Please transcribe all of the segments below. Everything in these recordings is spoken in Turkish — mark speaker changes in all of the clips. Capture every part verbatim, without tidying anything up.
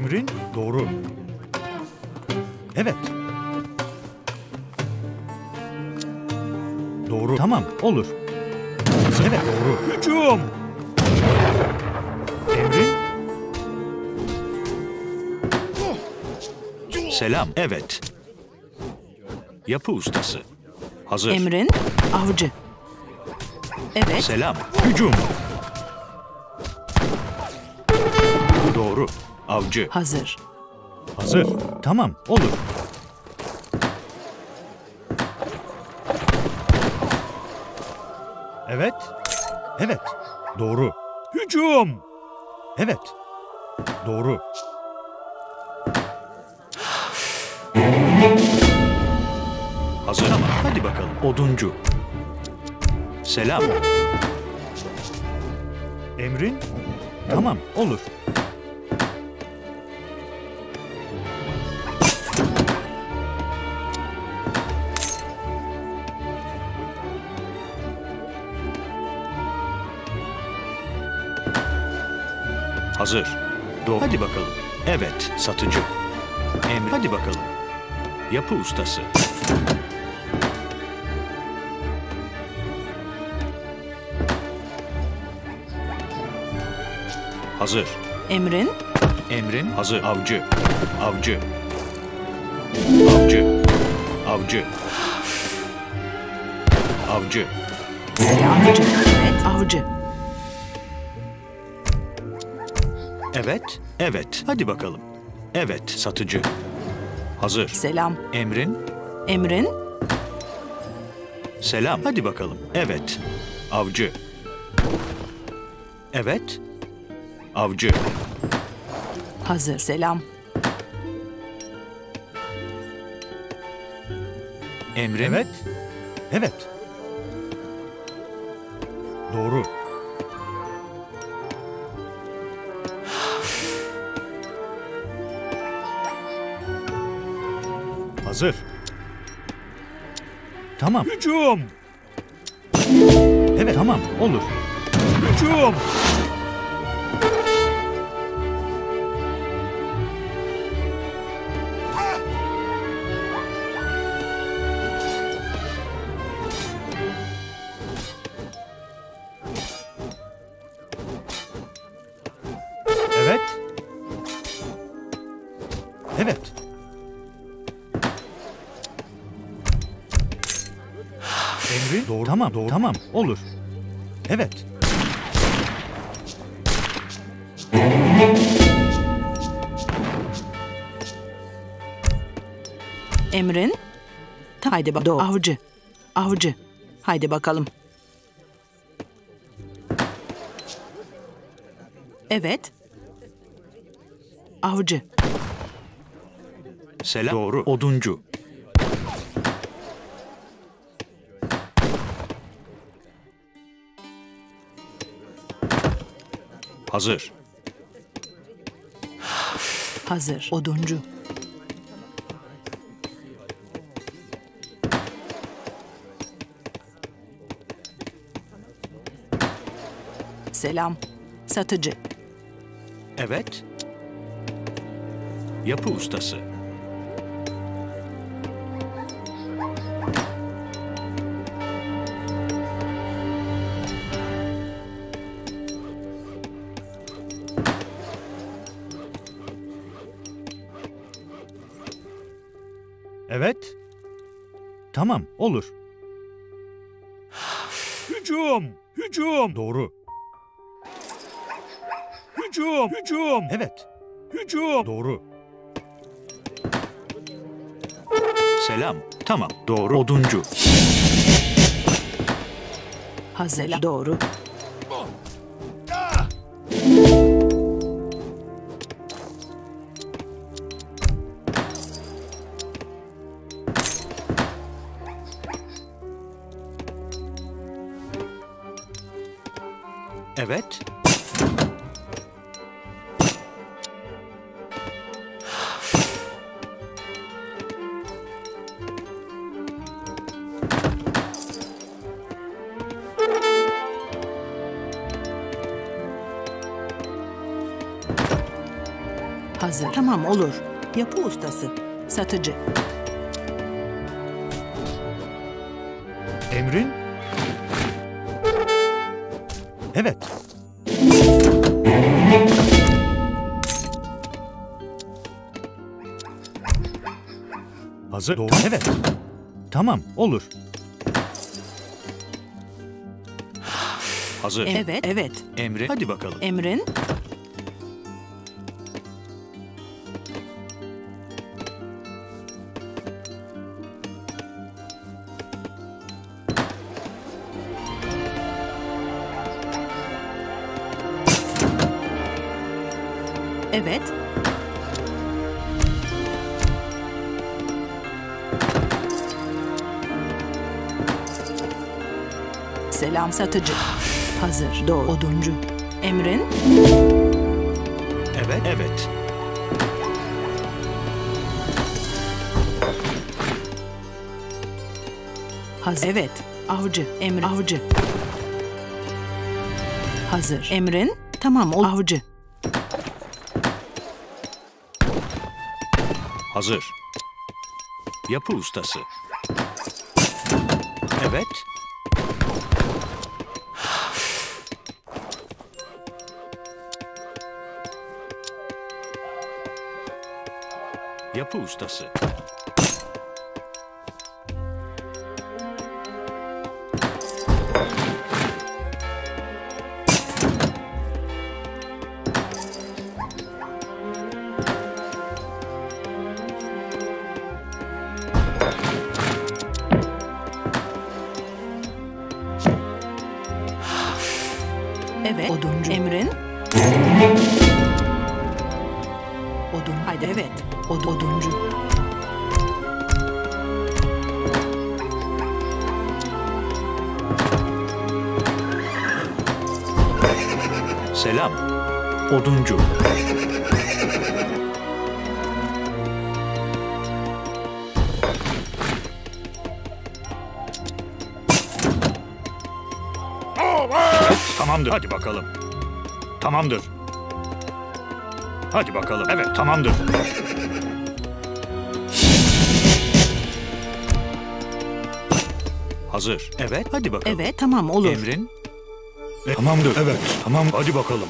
Speaker 1: Emrin doğru. Evet. Doğru. Tamam, olur. Evet, doğru. Hücum! Emrin?
Speaker 2: Selam. Evet. Yapı ustası. Hazır.
Speaker 3: Emrin avcı. Evet.
Speaker 2: Selam.
Speaker 1: Hücum!
Speaker 2: Doğru. Avcı.
Speaker 3: Hazır.
Speaker 1: Hazır. Tamam, olur. Evet. Evet. Doğru. Hücum! Evet. Doğru.
Speaker 2: Hazır ama hadi bakalım. Oduncu. Selam.
Speaker 1: Emrin? Tamam, olur.
Speaker 2: Hazır. Doğru. Hadi bakalım. Evet. Satıcı. Emri. Hadi bakalım. Yapı ustası. Hazır.
Speaker 3: Emrin
Speaker 2: Emrin hazır. Avcı. Avcı. Avcı. Avcı. Avcı.
Speaker 3: avcı. Evet. Avcı.
Speaker 2: Evet. Evet. Hadi bakalım. Evet. Satıcı. Hazır.
Speaker 3: Selam.
Speaker 2: Emrin.
Speaker 3: Emrin
Speaker 2: Selam. Hadi bakalım. Evet. Avcı. Evet. Avcı.
Speaker 3: hazır. Selam.
Speaker 2: Emrin.
Speaker 1: Evet. Evet. Doğru. Hazır. Tamam. Hücum! Evet, tamam, olur. Hücum! Evet. Evet. Emri doğru. Tamam, doğru. Tamam, olur. Evet.
Speaker 3: Emrin. Haydi bak. Doğru. Avcı. Avcı. Haydi bakalım. Evet. Avcı.
Speaker 2: Selam. Doğru. Oduncu. Hazır.
Speaker 3: Hazır. Oduncu. Selam. Satıcı.
Speaker 2: Evet. Yapı ustası.
Speaker 1: Evet. Tamam, olur. Hücum! Hücum! Doğru. Hücum! Hücum! Evet. Hücum! Doğru.
Speaker 2: Selam. Tamam. Doğru. Oduncu.
Speaker 3: Hazır. Doğru.
Speaker 2: Evet.
Speaker 3: Hazır. Tamam, olur. Yapı ustası. Satıcı.
Speaker 1: Emrin? Evet. Hazır. Doğru. Evet. Tamam, olur.
Speaker 2: Hazır.
Speaker 3: Evet, evet.
Speaker 2: Emri. Hadi bakalım.
Speaker 3: Emrin. Evet. Selam satıcı. Hazır. Doğru. Oduncu. Emrin.
Speaker 2: Evet. Evet.
Speaker 3: Hazır. Evet. Avcı. Emrin. Avcı. Hazır. Emrin. Tamam. Ol. Avcı.
Speaker 2: Hazır. Yapı ustası. Evet. Yapı ustası.
Speaker 3: Evet. Oduncu. Emrin. Odun. Haydi. Evet. Od oduncu.
Speaker 2: Selam. Oduncu. Evet, tamamdır. Hadi bakalım. Tamamdır. Hadi bakalım. Evet, tamamdır. Hazır. Evet, hadi bakalım.
Speaker 3: Evet. Tamam, olur.
Speaker 2: Emrin. E, tamamdır. Evet, tamam. Hadi bakalım.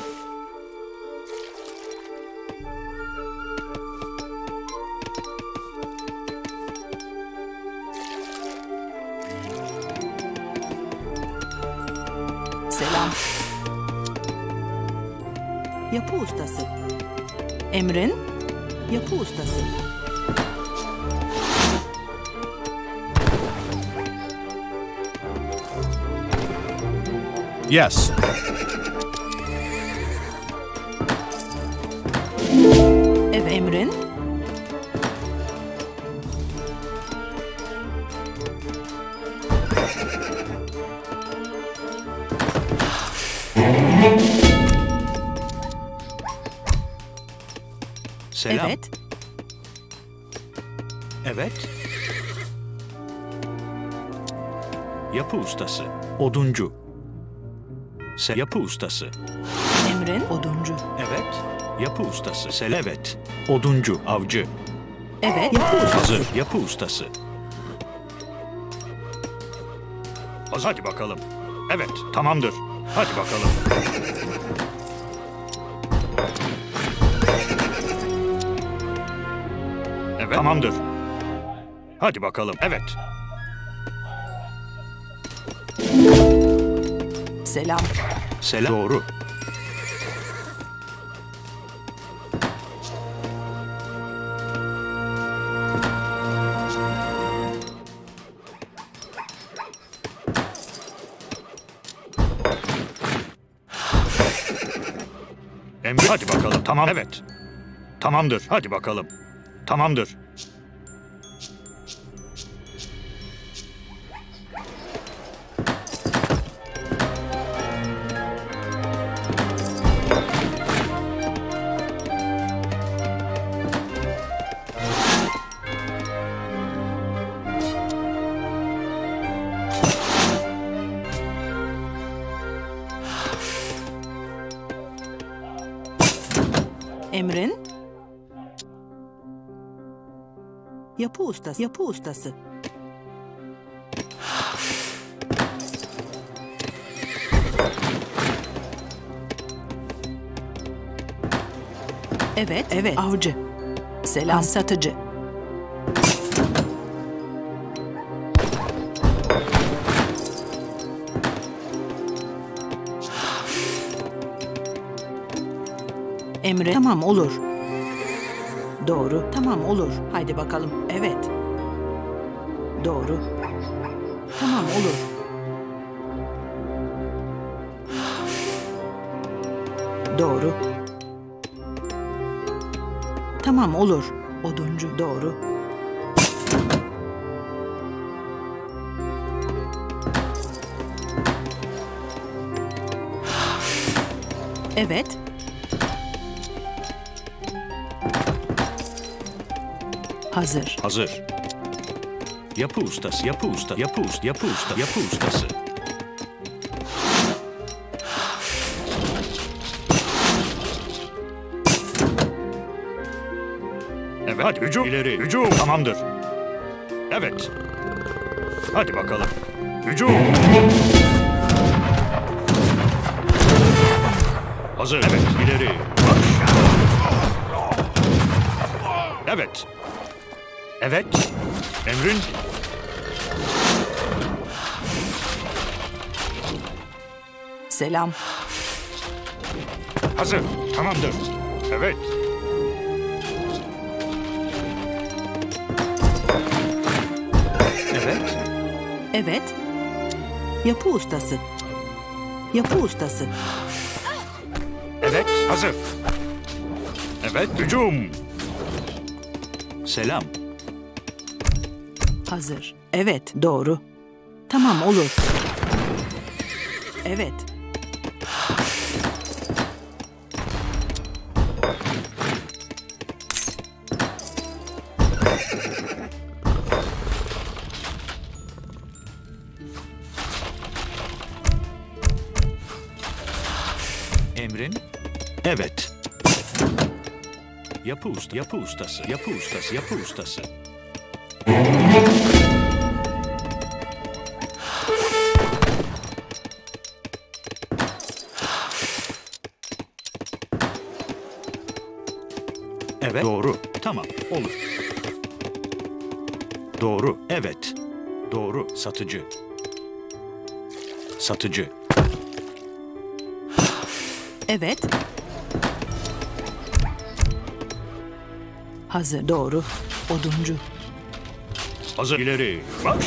Speaker 3: Selam. Yapı ustası. Emrin. Yapı ustası.
Speaker 1: Yes.
Speaker 3: Evet. Emrin.
Speaker 2: Selam.
Speaker 3: Evet.
Speaker 2: Evet. Yapı ustası. Oduncu. Se yapı ustası.
Speaker 3: Emrin. Oduncu.
Speaker 2: Evet. Yapı ustası. Sel evet. Oduncu. Avcı.
Speaker 3: Evet. Yapı ustası.
Speaker 2: Hazır. Yapı ustası. Hazır. Hadi bakalım. Evet. Tamamdır. Hadi bakalım. Evet. Tamamdır. Hadi bakalım. Evet.
Speaker 3: Selam.
Speaker 2: Selam. Doğru. Emri. Hadi bakalım. Tamam. Evet. Tamamdır. Hadi bakalım. Tamamdır.
Speaker 3: Emrin. Yapı ustası. Yapı ustası. Evet, evet. Avcı. Selam. Satıcı. Emre. Tamam, olur. Doğru. Tamam, olur. Haydi bakalım. Evet. Doğru. Tamam, olur. Doğru. Tamam, olur. Oduncu. Doğru. Evet. Hazır.
Speaker 2: Hazır. Yapı ustası, yapı usta, yapı usta, yapı usta, yapı ustası. Evet, hadi hücum. İleri, hücum. Tamamdır. Evet. Hadi bakalım. Hücum. Hazır. Evet, ileri. Marş. Evet. Evet. Emrin.
Speaker 3: Selam.
Speaker 2: Hazır. Tamamdır. Evet. Evet.
Speaker 3: Evet. Yapı ustası. Yapı ustası.
Speaker 2: Evet. Hazır. Evet. Hücum. Selam.
Speaker 3: Hazır. Evet, doğru. Tamam, olur. Evet.
Speaker 2: Emrin. Evet. Yapı usta, yapı ustası, yapı ustası, yapı ustası. Evet. Doğru. Tamam. Olur. Doğru. Evet. Doğru. Satıcı. Satıcı.
Speaker 3: Evet. Hazır, doğru. Oduncu.
Speaker 2: Hazır. İleri. Marş.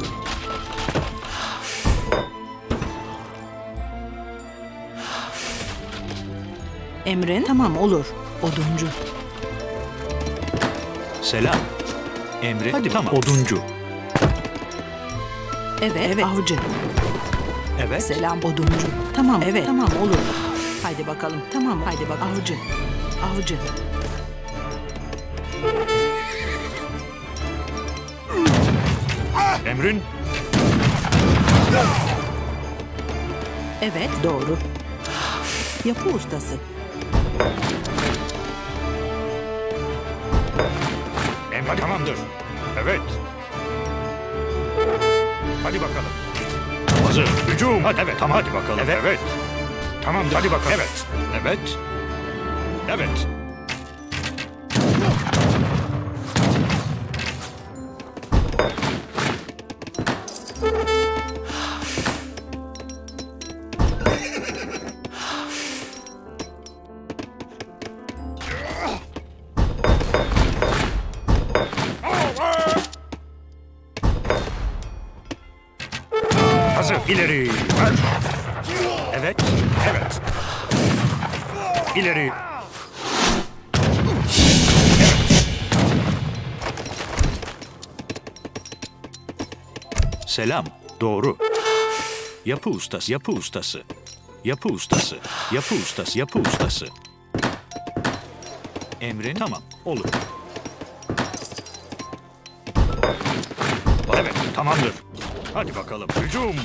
Speaker 3: Emrin. Tamam, olur. Oduncu.
Speaker 2: Selam. Emre. Hadi tamam. Oduncu.
Speaker 3: Evet, evet. Avcı.
Speaker 2: Evet.
Speaker 3: Selam, oduncu. Tamam, evet. Tamam, olur. Haydi bakalım. Tamam, haydi bak. Avcı. Avcı.
Speaker 2: Emrin.
Speaker 3: Evet, doğru. Yapı ustası.
Speaker 2: Emre tamamdır. Evet. Hadi bakalım. Hazır. Hücum. Hadi evet. Tamam hadi bakalım. Evet. Evet. Tamamdır. Hadi bakalım. Evet. Evet. Evet. Hazır. İleri. Marş. Evet. Evet. İleri. Evet. Selam. Doğru. Yapı ustası. Yapı ustası. Yapı ustası. Yapı ustası. Yapı ustası. Emrin. Tamam. Olur. Evet. Tamamdır. Hadi bakalım. Hücum.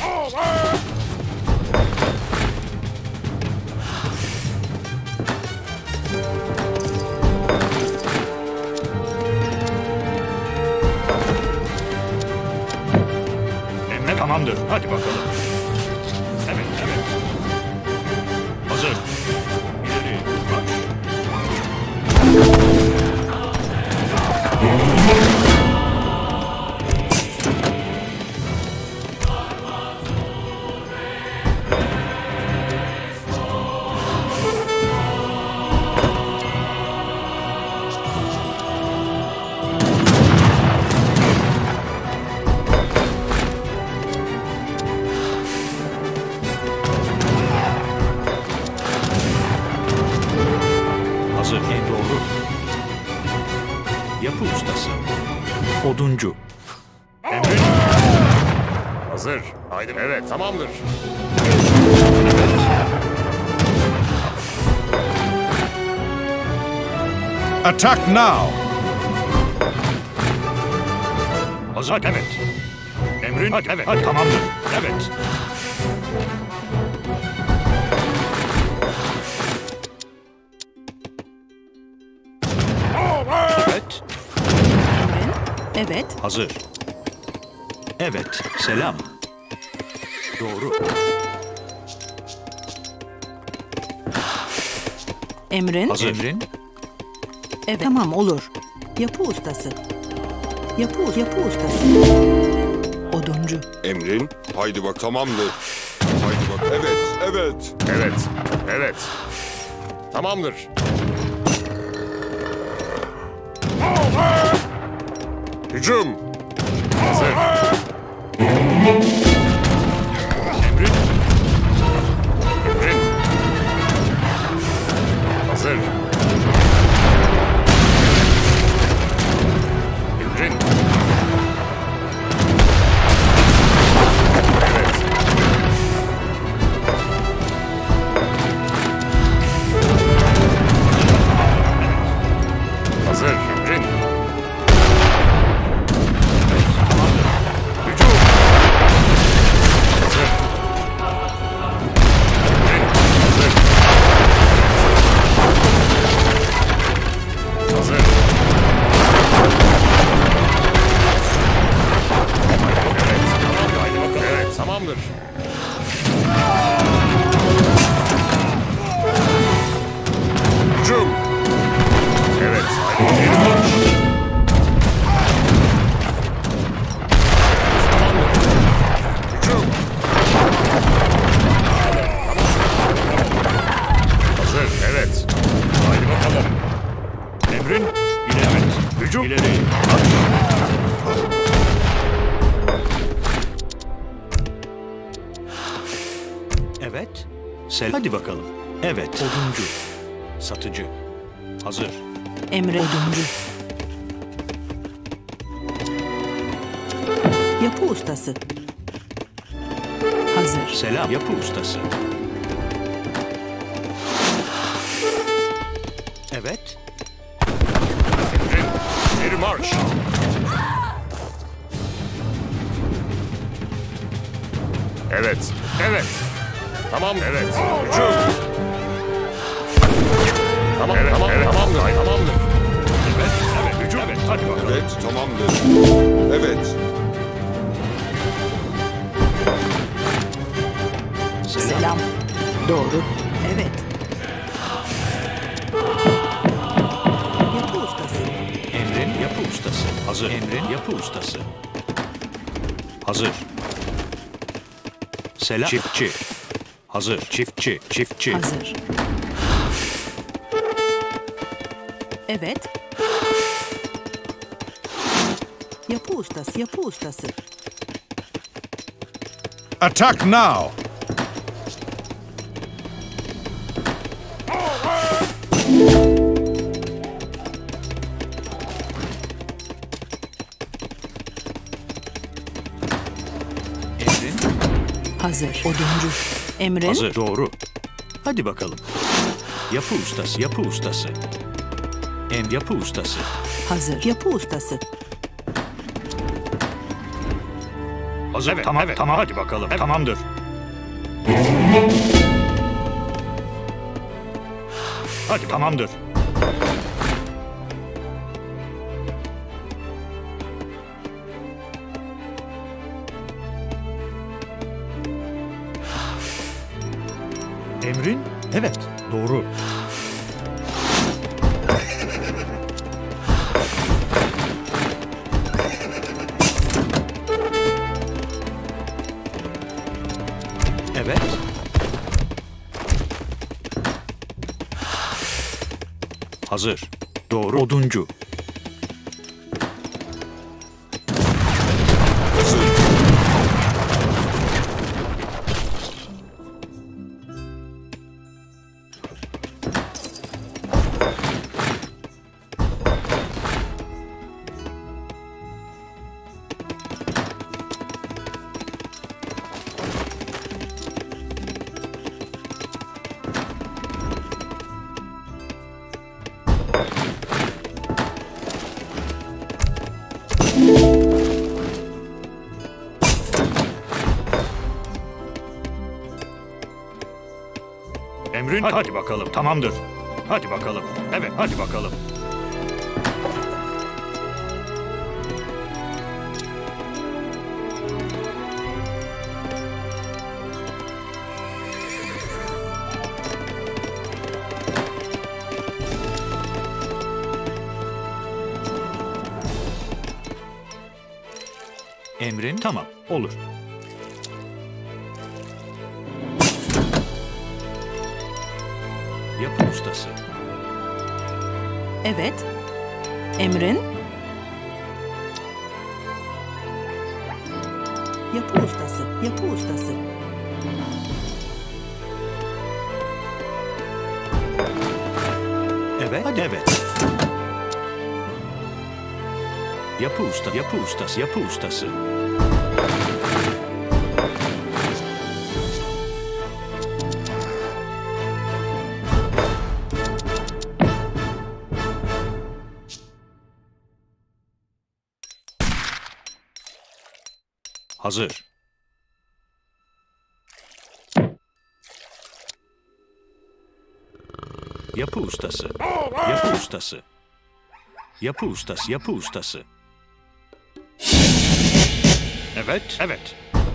Speaker 2: tamamdır. Hadi bakalım. Evet, evet. Hazır. İleri, marş. Hazır. En doğru. Yapı ustası. Oduncu. Emrin.
Speaker 4: Hazır. Haydi. Evet, tamamdır.
Speaker 5: Attack now!
Speaker 2: Hazır. Evet. Emrin. Hadi, evet. Hadi, tamamdır. Evet. Evet.
Speaker 3: Evet.
Speaker 2: Hazır. Evet. Selam. Doğru.
Speaker 3: Emrin.
Speaker 2: Hazır. Emrin.
Speaker 3: Evet. Tamam olur. Yapı ustası. Yapı, yapı ustası. Oduncu.
Speaker 4: Emrin. Haydi bak, tamamdır. Haydi bak. Evet, evet. Evet, evet. Tamamdır. Hücum. Hazır. Emrin. Emrin. Hazır. Emrin. Evet. Hazır. Emrin. Hücum. Hazır. Emrin. Hazır. Hazır. Evet. Tamamdır. Haydi bakalım. Evet. Tamamdır. Hücum. Evet. Haydi. Geri marş. Tamamdır. Hücum. Hazır. Evet. Haydi bakalım.
Speaker 2: Emrin. İleri. Evet. Hücum. İleri. Marş. Evet. Sel. Hadi bakalım. Evet. Oduncu. Satıcı. Hazır.
Speaker 3: Emre. Oduncu. Yapı ustası. Hazır.
Speaker 2: Selam. Yapı ustası. Evet.
Speaker 4: Emrin. Geri marş. Evet. Evet. Tamam. Evet. Hücum. Tamam. Evet. Tamam. Evet. Tamamdır. Haydi. Tamamdır.
Speaker 2: Evet. Evet. Hücum. Evet. Hadi bakalım.
Speaker 4: Evet. Tamamdır. Evet.
Speaker 2: Selam.
Speaker 3: Selam. Doğru. Evet. Yapı ustası.
Speaker 2: Emrin yapı ustası. Hazır. Emrin yapı ustası. Hazır. Selam. Çiftçi. Hazır. Çiftçi. Çiftçi.
Speaker 3: Hazır. Evet. Yapı ustası. Yapı ustası.
Speaker 5: Attack now!
Speaker 2: Emrin.
Speaker 3: Hazır. Oduncu. Emrin.
Speaker 2: Hazır. Doğru. Hadi bakalım. Yapı ustası. Yapı ustası. Em yapı ustası.
Speaker 3: Hazır. Yapı ustası.
Speaker 2: Hazır. Evet, tamam. Evet. Tamam. Hadi bakalım. Evet. Tamamdır. Hadi tamamdır.
Speaker 1: Emrin? Evet. Doğru.
Speaker 2: Evet. Hazır. Doğru. Oduncu.
Speaker 4: Hazır.
Speaker 2: Emrin, hadi, hadi bakalım. Tamamdır. Hadi bakalım. Evet, hadi bakalım. Emrin, tamam. Olur. Yapı ustası.
Speaker 3: Evet. Emrin? Yapı ustası, yapı ustası.
Speaker 2: Evet, hadi. Evet. Yapı usta, yapı ustası, yapı ustası. Hazır. Yapı ustası. Yapı ustası. Yapı ustası, yapı ustası. Evet, evet.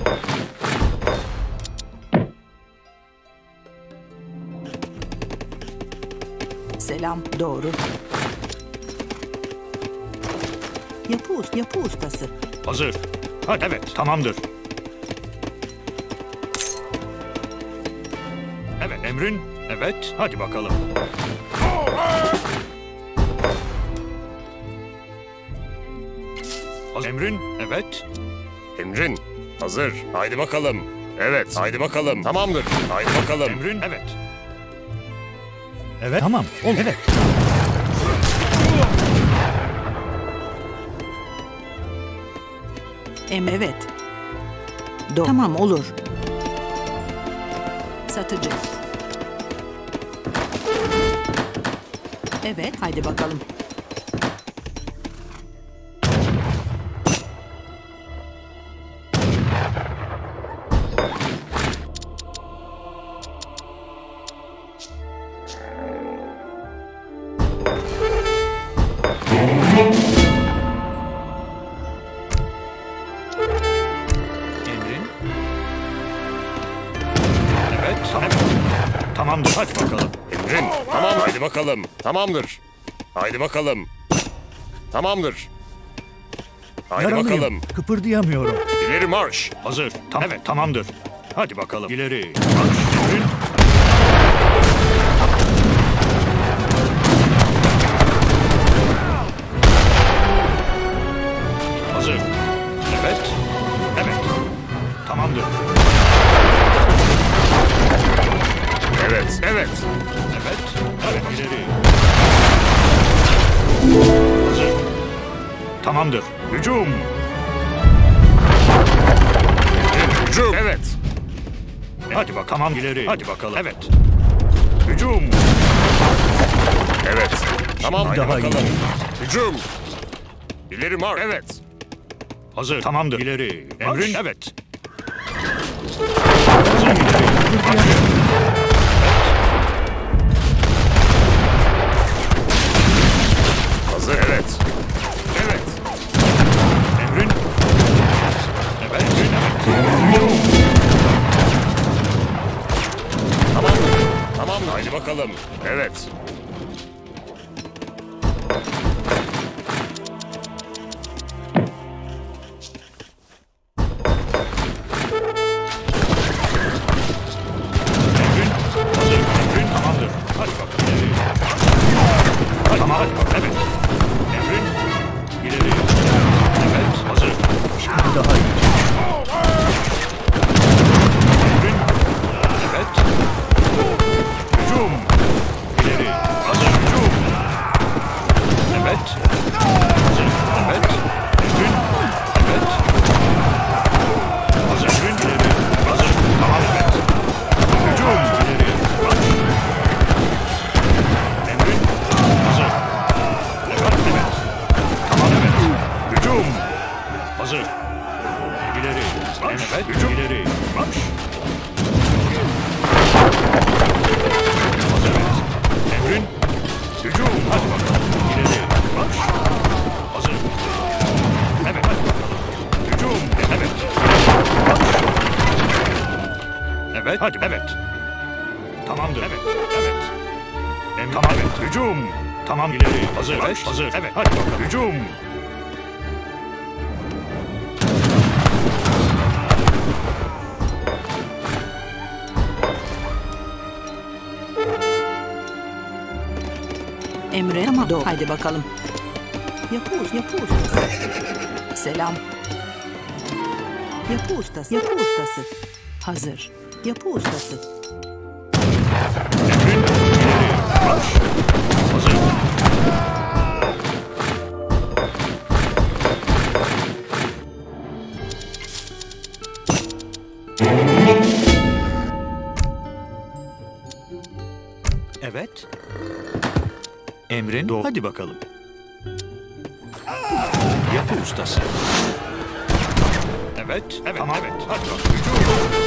Speaker 3: Selam, doğru. Yapı, us- yapı ustası.
Speaker 2: Hazır. Hadi, evet, tamamdır. Evet, emrin. Evet, hadi bakalım. Hazır. Emrin, evet.
Speaker 4: Emrin. Hazır. Haydi bakalım. Evet. Haydi bakalım. Tamamdır. Haydi bakalım.
Speaker 2: Emrin, evet.
Speaker 1: Evet. Tamam. Ol. Evet.
Speaker 3: Em evet. Do tamam olur. Satıcı. Evet, haydi bakalım.
Speaker 2: Emrin. Evet, evet. Tamamdır, hadi bakalım.
Speaker 4: Emrin. Tamam. Haydi bakalım. Tamamdır. Haydi bakalım. Tamamdır. Haydi
Speaker 1: Yaralıyım.
Speaker 4: bakalım.
Speaker 1: Kıpırdayamıyorum.
Speaker 4: İleri marş.
Speaker 2: Hazır. Tamam. Evet, tamamdır. Hadi bakalım. İleri. Marş. Emrin. Hazır. Evet. Evet. Tamamdır.
Speaker 4: Evet. Evet.
Speaker 2: Evet. Evet. İleri. Hazır. Tamamdır. Hücum.
Speaker 4: Hücum. Evet.
Speaker 2: Hadi bak. Tamam. İleri. Hadi bakalım. Evet. Hücum.
Speaker 4: Evet. Tamam. Haydi
Speaker 1: daha
Speaker 4: bakalım.
Speaker 1: iyi.
Speaker 4: Hücum. İleri marş. Evet.
Speaker 2: Hazır. Tamamdır. İleri. Emrin. Evet. Hazır. İleri.
Speaker 4: Hazır. Evet. Evet.
Speaker 2: Emrin. Evet. Emrin. Evet. Hücum.
Speaker 4: Tamamdır.
Speaker 2: bakalım. Evet. Emrin hazır. Emrin tamamdır. Hadi bakalım. Hadi, tamam. Hadi bakalım. Evet. Emrin ileri. Evet. Hazır.
Speaker 1: Şimdi daha iyi.
Speaker 2: Emrin. Evet. Hücum. İleri. Hazır. Hücum. Evet. Hazır. Evet. Emrin. Evet. Hazır. Emrin. İleri. Hazır. Tamam. Evet. Hücum. İleri. Marş. Emrin. Hazır. Evet. Evet. Tamam. Evet. Hücum. Hazır. İleri. Marş. Evet. Hücum. İleri. Marş. Hazır. Evet. Emrin. Hücum. Hadi bakalım. İleri. Marş. Hazır. Evet. Hadi bakalım. Hücum. Evet. Marş. Evet. Hadi. Evet. Tamamdır. Evet. Evet. Emrin. Tamam. Evet. Hücum. Tamam. İleri. Hazır. Evet. Hazır. Evet. Hadi bakalım. Hücum.
Speaker 3: Emre tamam. Do. Haydi bakalım. Yapı, us- yapı ustası. Selam. Yapı ustası. Yapı ustası. Hazır. Yapı ustası.
Speaker 2: Emrin. İleri. Marş. Hazır.
Speaker 1: Evet. Emrin. Do. Hadi bakalım.
Speaker 2: Yapı ustası. Evet. Evet. Tamam. Evet. Hadi bakalım. Hücum.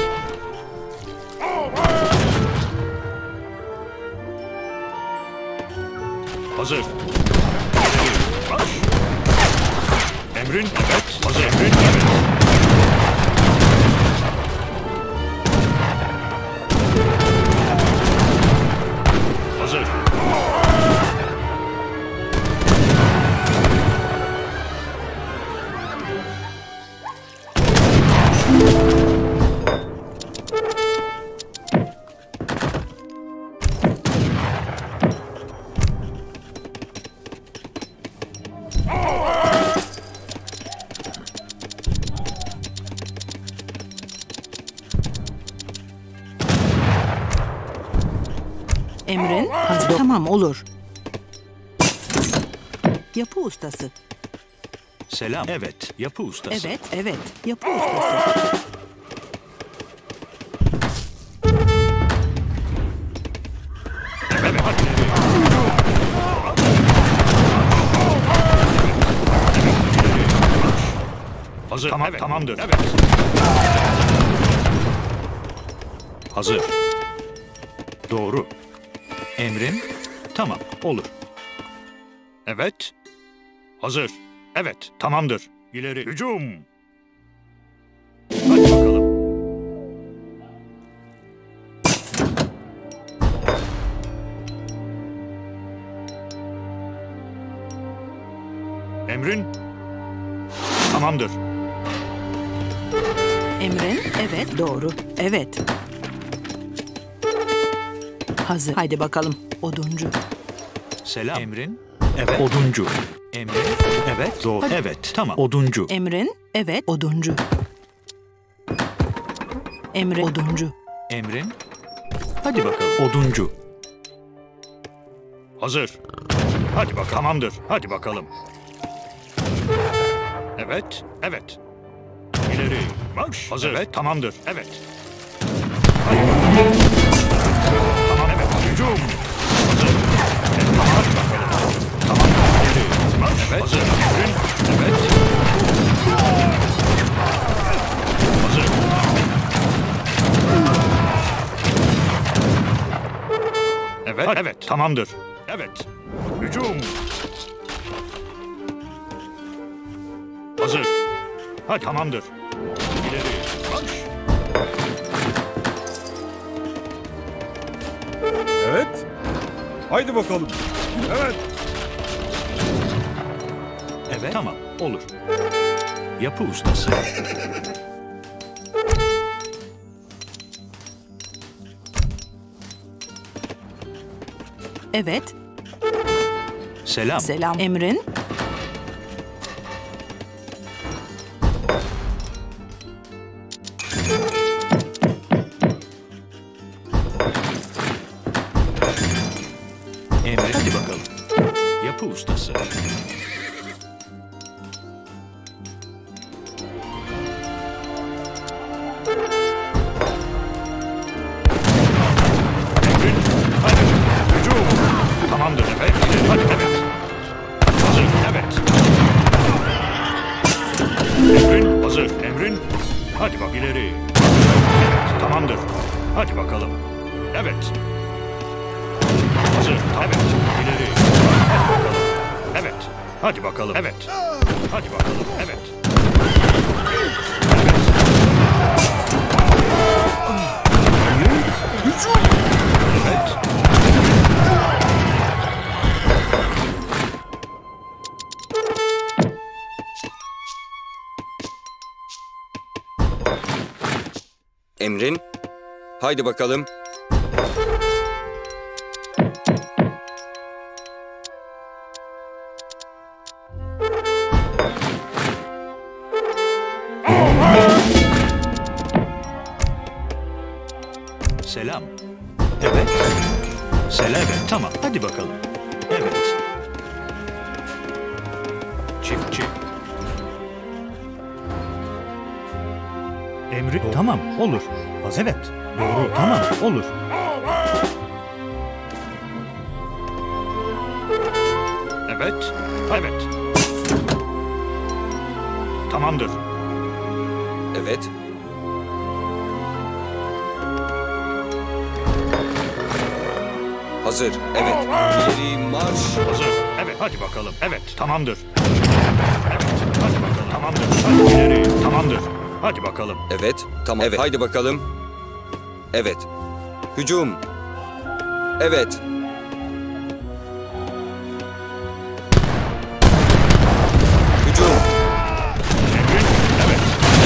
Speaker 2: Hazır. İleri. Marş. Emrin. Evet. Hazır. Emrin. Evet. Hazır.
Speaker 3: Emrin hazır. Tamam olur. Yapı ustası.
Speaker 1: Selam. Evet. Yapı ustası.
Speaker 3: Evet, evet. Yapı ustası.
Speaker 2: Evet. Hadi. Hazır. Tamam. Evet. Tamamdır. Evet.
Speaker 1: Hazır. Doğru. Emrin. Tamam. Olur.
Speaker 2: Evet. Hazır. Evet. Tamamdır. İleri. Hücum. Hadi bakalım. Emrin. Tamamdır.
Speaker 3: Emrin evet doğru. Evet. Hazır. Haydi bakalım. Oduncu.
Speaker 1: Selam. Emrin. Evet. Oduncu. Emrin. Evet. Doğru.
Speaker 3: Hadi.
Speaker 1: Evet. Tamam. Oduncu.
Speaker 3: Emrin evet oduncu. Emrin oduncu.
Speaker 1: Emrin. Hadi bakalım. Oduncu.
Speaker 2: Hazır. Hadi bakalım. Tamamdır. Hadi bakalım. Evet. Evet. İleri. Marş. Hazır. Evet. Tamamdır. Evet. Hadi bakalım. Tamam. Evet. Hücum. Hazır. Evet. Tamam. Hadi bakalım. Tamam. İleri. Marş. Evet. Hazır. Emrin. Evet. Hazır. Evet. Evet. Tamamdır. Evet. Hücum. Hazır. Hadi tamamdır. İleri. Marş.
Speaker 5: Evet. Haydi bakalım. Evet.
Speaker 2: Evet. Tamam. Olur. Yapı ustası.
Speaker 3: Evet.
Speaker 2: Selam.
Speaker 3: Selam. Emrin.
Speaker 2: Emre. Hadi bakalım. Yapı ustası. Emrin. Hadi. Hücum. Tamamdır. Evet. Hadi. Evet. Hazır. Evet. Emrin. Hazır. Emrin. Hadi bak ileri. Evet. Tamamdır. Hadi bakalım. Evet. Hazır. Evet. İleri. Hadi bakalım. Evet. Hadi bakalım. Evet. Hadi bakalım. Evet. Evet.
Speaker 6: Emrin. Haydi bakalım.
Speaker 2: Selam. Evet. Selam. Evet. Tamam. Hadi bakalım. Evet. Çiftçi.
Speaker 1: Emri. Tamam. Olur. Az evet. Doğru. Tamam. Olur.
Speaker 2: Evet. Evet. Tamamdır.
Speaker 6: Evet. Hazır. Evet. İleri marş.
Speaker 2: Hazır. Evet. Hadi bakalım. Evet. Tamamdır. Evet. Hadi bakalım. Tamamdır. Hadi ileri. Tamamdır. Hadi bakalım.
Speaker 6: Evet. Tamam. Evet. Haydi bakalım. Evet. Hücum. Evet. Hücum.
Speaker 2: Emrin. Evet.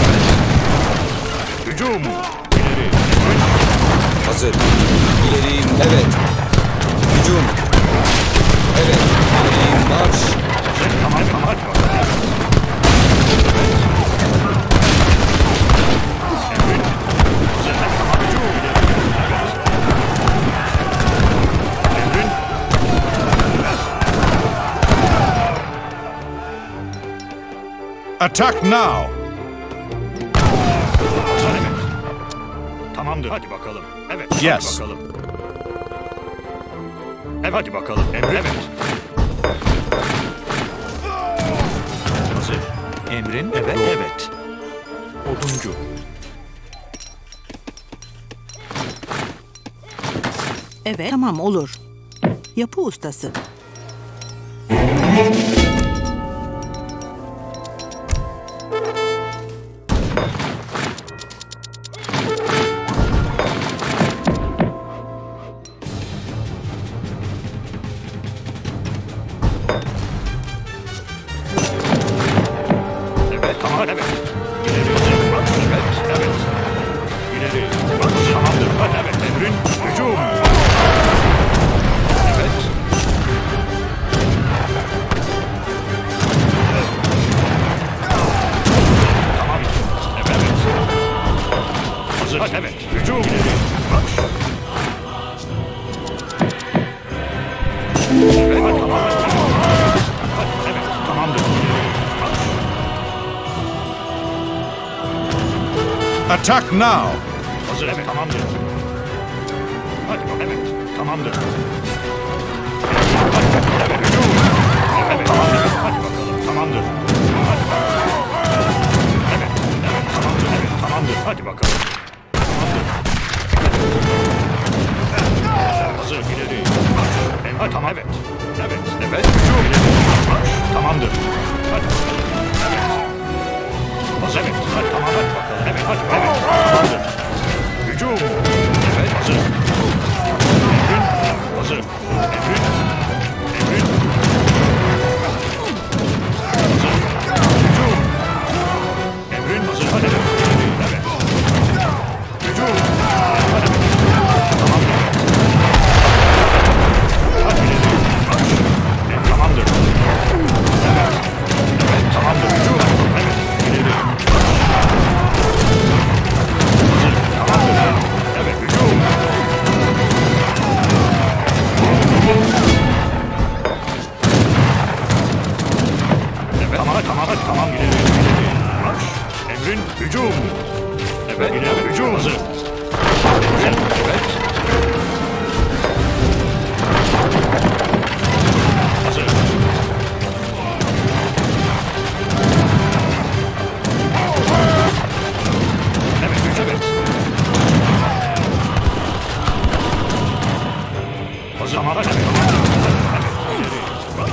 Speaker 2: Hücum. İleri. Emrin.
Speaker 6: Hazır. İleri. Evet. Hücum. Evet. İleri marş.
Speaker 2: Hazır. Tamam. Tamam. Hadi bakalım. Emrin. Hazır. Tamam. Hücum. Evet. Emrin.
Speaker 5: Attack now.
Speaker 2: Hazır. Evet. Tamamdır. Hadi bakalım. Evet.
Speaker 5: Yes.
Speaker 2: Hadi bakalım. Evet. Hadi bakalım. Emrin. Evet. Hazır. Emrin. Evet. Evet. Oduncu.
Speaker 3: Evet. Tamam olur. Yapı ustası.
Speaker 2: Evet. Tamam. Evet. İleri. Bak. Evet. Evet. İleri. Bak. Tamamdır. Hadi. Evet. Emrin. Hücum. Evet. Tamam. Evet. Hazır. Hadi. Evet. Hücum. İleri. Bak. Evet. Hadi. Tamam. Hadi. Evet. Tamamdır. Bak.
Speaker 5: Attack now.
Speaker 2: Hazır. Evet. Tamamdır. Hadi bak. Evet. Tamamdır. Hadi. Evet. Hücum. Evet. Tamamdır. Hadi bakalım. Tamamdır. Hadi bakalım. Evet. Evet. Tamamdır. Evet. Tamamdır. Hadi bakalım. Tamamdır. Evet. Hazır. İleri. Evet. Hadi. Tamam. Evet. Evet. Evet. Hücum. İleri. Marş. Tamamdır. Hadi. Evet. Hazır. Evet. Hadi. Tamam. Hadi bakalım. Evet. Hadi. Evet. Tamamdır. Hücum. Evet. Hazır. Emrin. Emrin hücum. Evet. İleri hücum. Hazır. Evet. Evet. Hazır. Evet, evet. Hazır. Tamam, evet. Evet, ileri. Marş.